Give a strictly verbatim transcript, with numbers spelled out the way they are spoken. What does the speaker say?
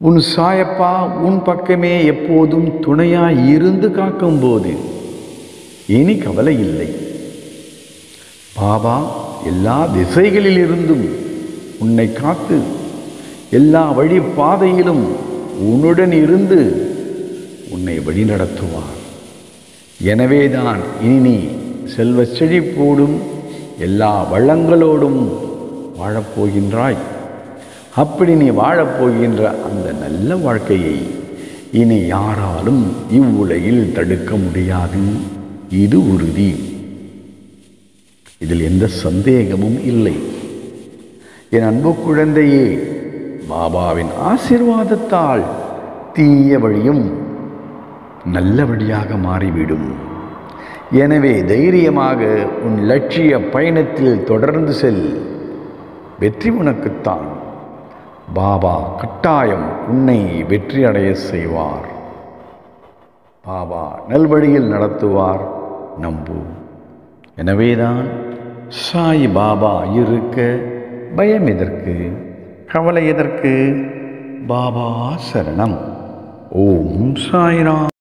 உன் சாயப்பா உன் பக்கமே எப்போதும் துணையாய் இருந்து காக்கும்போது இனி கவலை இல்லை. பாபா எல்லா திசைகளில் இருந்தும் உன்னை காத்து எல்லா வழி பாதையிலும் உன்னுடன் இருந்து உன்னை வழிநடத்துவார். எனவேதான் இனி நீ செல்வ செழிப்போடும் எல்லா வளங்களோடும் வாழப்போகின்றாய். அப்படி நீ வாழப்போகின்ற அந்த நல்ல வாழ்க்கையை இனி யாராலும் இவ்வுலகில் தடுக்க முடியாது. இது உறுதி. இதில் எந்த சந்தேகமும் இல்லை. என் அன்பு குழந்தையே, பாபாவின் ஆசீர்வாதத்தால் தீய வழியும் நல்ல வழியாக மாறிவிடும். எனவே தைரியமாக உன் லட்சிய பயணத்தில் தொடர்ந்து செல். வெற்றி உனக்குத்தான். பாபா கட்டாயம் உன்னை வெற்றி அடைய செய்வார். பாபா நல்வழியில் நடத்துவார். நம்பு. எனவேதான் சாய் பாபா இருக்க பயம் எதற்கு, கவலை எதற்கு? பாபா சரணம். ஓம் சாய்ராம்.